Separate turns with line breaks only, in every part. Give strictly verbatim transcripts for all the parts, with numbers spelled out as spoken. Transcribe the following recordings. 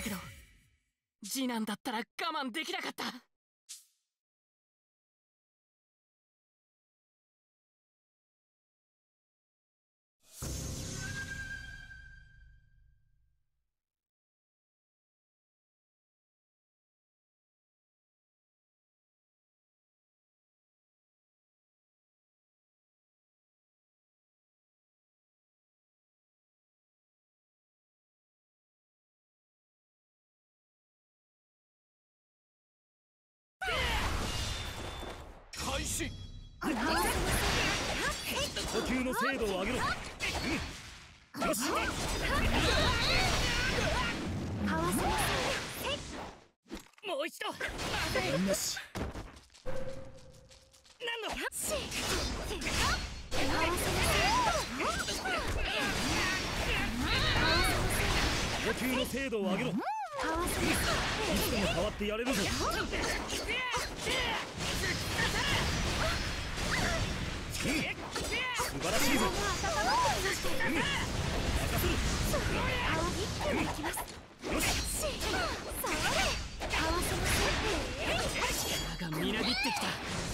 けど次男だったら我慢できなかった。
開始。
呼吸の精度を上げろ。うん、よし。
もう一度。
よし。
何の。
呼吸の精度を上げろ。いつでも変わってやれるぞ。素晴らしいぞ。うん、任せる。よし。
力がみなぎってきた。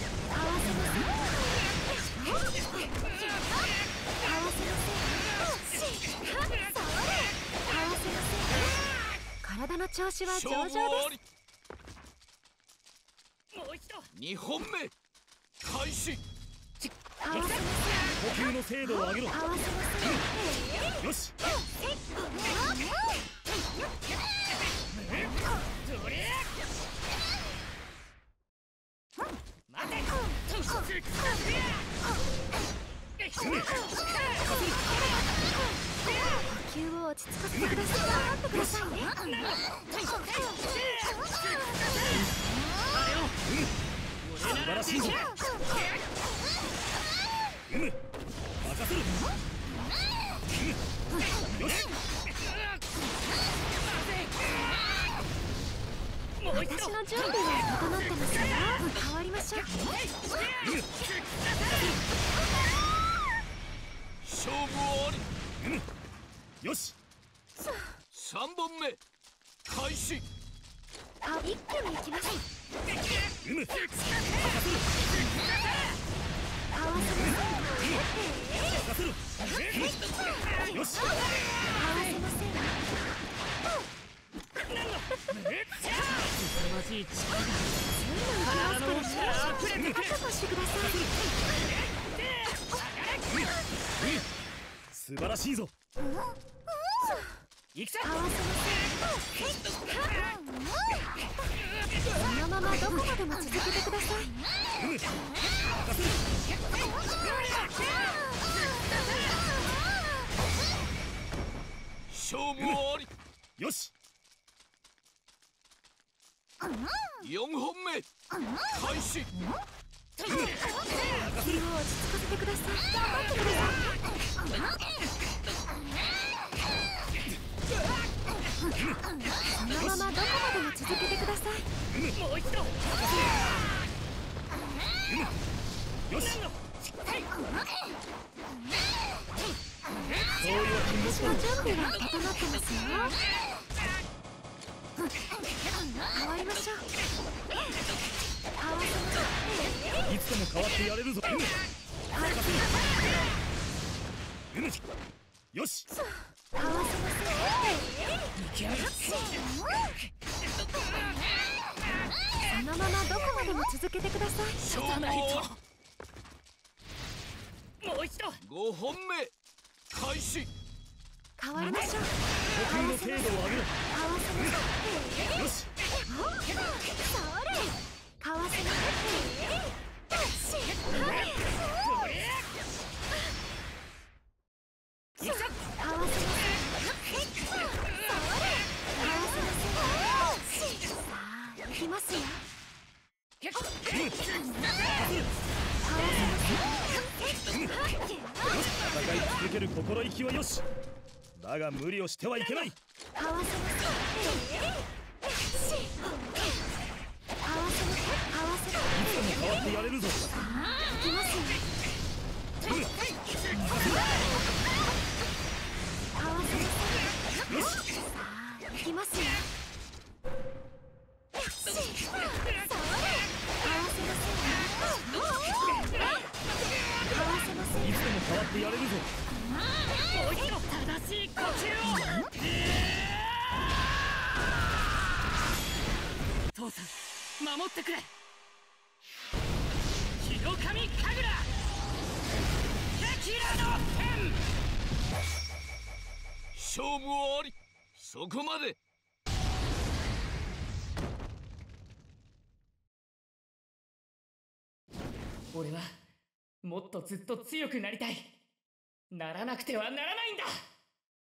体の調子は上々です。
もう一度。二本目開始。
呼吸の精度を上げろ。うん、よし。
待て。
呼吸を落ち着かせてください。頑張ってくださいね。
素晴らしいぞ。うん、任せる。うん、よし。
もう一度。
私の準備は整ってますよ。変わりましょう。
勝負あり。
うん、よし。
三本目開始。
あ、一気に行きます。
うむ、任せる。
合わせません。
任せる。よし。
合わせません。
凄まじい力が
体の力を確保してください。
素晴らしいぞ。
行くぞ。
合わせません。そのままどこまでも続けてください。
うむ、任せる。
勝負あり。
よし。
四本目開始。
呼吸を落ち着かせてください。頑張ってください。そのままどこまでも続けてください。
もう一度。
よし。
私の準備は整ってますよ。変わりましょう。合わせましょう。
いつでも変わってやれるぞ。うむ、任せる。うむ、よし。
合わせません。そのままどこまでも続けてください。
勝負あり。もう一度。五本目開始。
変わりましょう。
呼吸の精度を上げろ。
合わせましょう。
よし。
それ。合わせましょう。
行くぞ。
合わせましょう。さあ、行きますよ。
うん、戦い続ける心意気はよし。だが無理をしてはいけない。
合わせましょう。合わせましょう。合わせましょう。
いつでも変わってやれるぞ。
行きますよ。
うん、任せる。
合わせましょう。
よし。
さあ、行きますよ。
いつでも変わってやれるぞ。
もう一度正しい呼吸を。父さん守ってくれ。広神神楽テキラの剣。
勝負はあり、そこまで。
俺はもっとずっと強くなりたい。ならなくてはならないんだ。